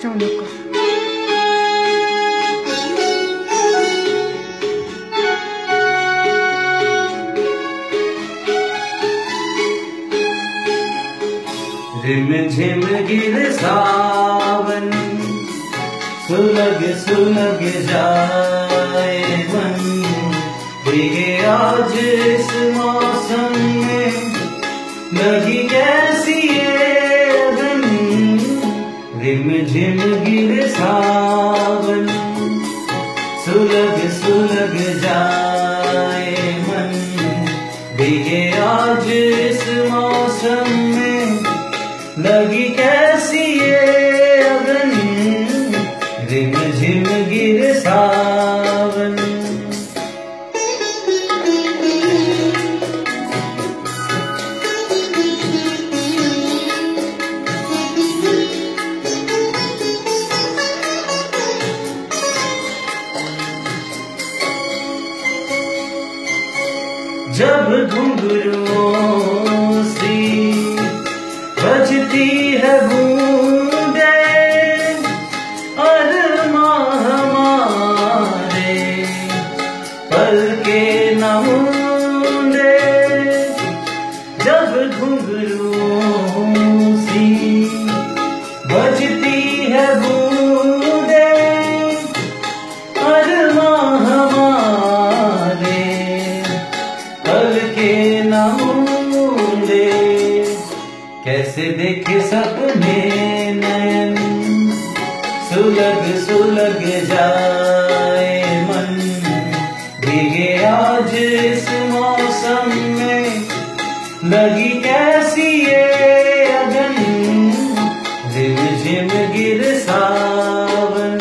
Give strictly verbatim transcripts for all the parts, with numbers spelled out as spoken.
चौनक का। रिम झिम गिर सावन, सुलग सुलग जाए मन, भीगे आज इस मौसम में, लगी कैसी ये अगन। रिम झिम गिर सावन, सुलग सुलग जाए मन, भीगे आज इस मौसम में, लगी कैसी ये अगन। रिम झिम गिर सावन। जब घुंघरुओं सी बजती है बूंदे, अरमां हमारे पल के न मूंदे। जब घुंघरुओं सी बजती है बूंदे, अरमां हमारे पल के न मूंदे। कैसे देखे सपने नयन, सुलग सुलग जाए मन, भीगे आज इस मौसम में, लगी कैसी ये अगन। रिम झिम गिर सावन।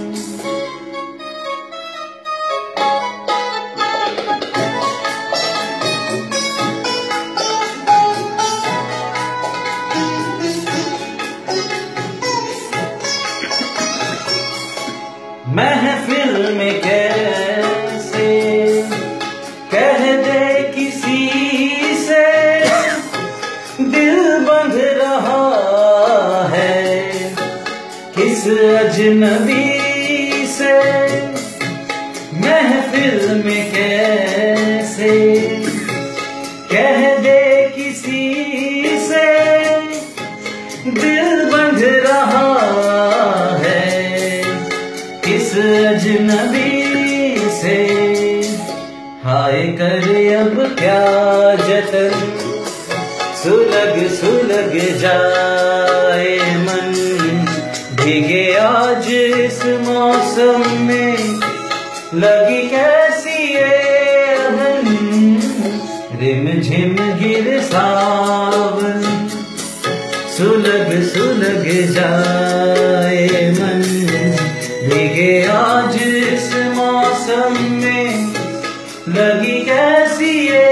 महफिल में कैसे कह दे किसी से, दिल बंध रहा है किस अजनबी से। महफिल में कैसे कह दे किसी से, दिल बंध रहा है किस अजनबी से। हाय कर अब क्या जतन, सुलग सुलग जाए मन, भीगे आज इस मौसम में, लगी कैसी ये अगन। रिम झिम गिर सावन, सुलग सुलग जाए मन, भीगे आज इस मौसम में, लगी कैसी ये